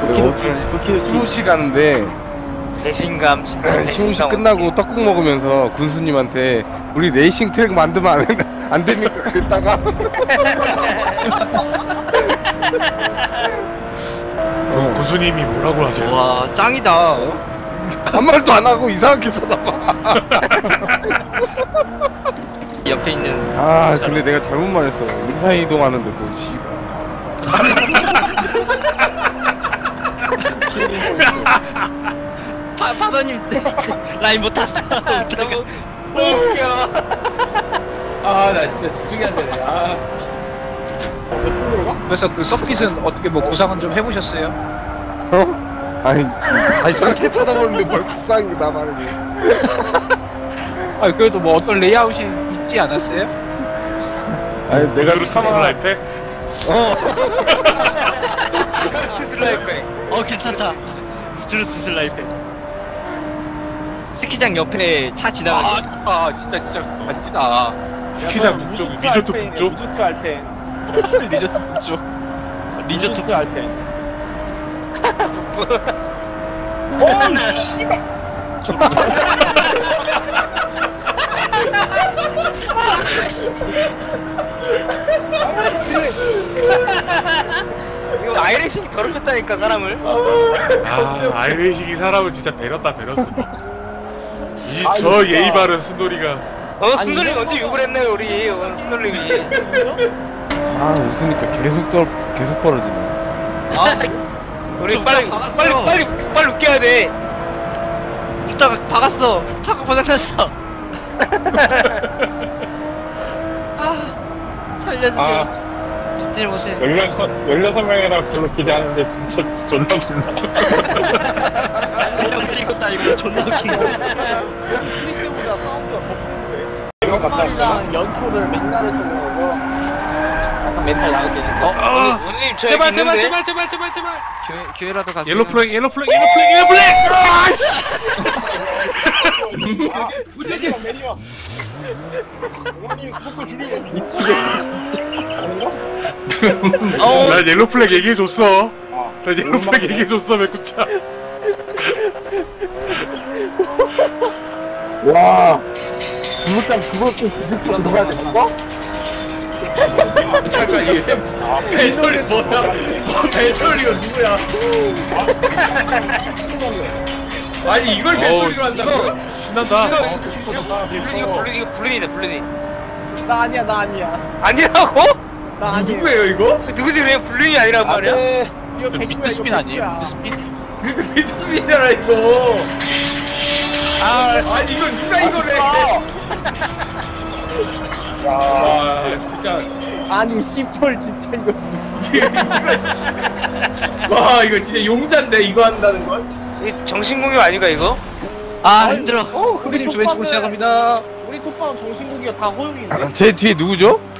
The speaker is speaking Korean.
시무시 가는데 배신감 진짜 시무시 배신감. 끝나고 떡국 먹으면서 군수님한테 우리 레이싱 트랙 만들면 안 됩니까? 그랬다가 군수님이 뭐라고 하세요? 와 짱이다. 한 말도 안 하고 이상하게 쳐다봐. 옆에 있는 아 근데 내가 잘못 말했어. 인사이동하는데 뭐 씨발. 파더님 라인 못 탔어. 너무 웃겨. 아 나 진짜 집중이 안 되네. 아. 그래서 그 서킷은 어떻게 뭐 구상은 좀 해보셨어요? 어? 아니 이상하게 쳐다보는데 뭘 구상이 나 말이지. 아 그래도 뭐 어떤 레이아웃이 있지 않았어요? 아니 내가 우주루트 슬라이팩? 슬라이프. 괜찮다. 우주루트 슬라이드. 스키장 옆에 차 지나가는. 진짜 멋지다. 스키장 북쪽, 리조트 북쪽? 리조트 알펜. 리조트 북쪽. 리조트 알펜. 어우 씨발. 이거 아이레싱이 더럽혔다니까 사람을. 아, 아이레이식이 사람을 진짜 배렸어. 저 예의 바른 순돌이가. 순돌이 언제 욕을 했나요 우리 순돌님이. 아 웃으니까 계속 벌어지네. 우리 빨리 웃겨야 돼. 웃다가 박았어. 차가 고장났어. 살려주세요. 집지를 못해. 16명이라 별로 기대하는데 진짜 존나 웃긴다. 그냥 이것도 아니고 존나 웃긴 거. 프리스보다 사운드가 더 큰데. 멤버랑 연초를 맨날 해서 그러고 약간 멘탈 나가게 돼서. 오늘 저 제발. 교회라도 갔어. 옐로 플렉. 아씨! 매니어 매니어. 어머님 그거 줄이고 미치겠어 진짜. 아닌가? 난 옐로 플렉 얘기해줬어. 난 옐로 플렉 얘기해줬어, 맥구차. 와. 그것도 그것도 누가 됐어? 잠깐 이게 벨소리 뭐야? 벨소리가 누구야? 아니 이걸 벨소리로 한다고? 신난다. 이거 블루니다. 나 아니야. 아니라고? 나 아니야. 누구예요 이거? 누구지 왜 블루니 아니란 말이야? 이거 그 백구야, 비트스핀 이거 아니에요? 백구야. 비트스핀? 비트스핀이잖아 이거. 아니 이걸 누가 이거를 해? 와 진짜. 아니 씨펄 진짜 이거. 와 이거 진짜 용자인데 이거 한다는 건? 이게 정신공격 아닌가 이거? 힘들어. 흑님 조회치고 시작합니다. 우리 톡방은 정신국이가 다 허용인데. 제 뒤에 누구죠?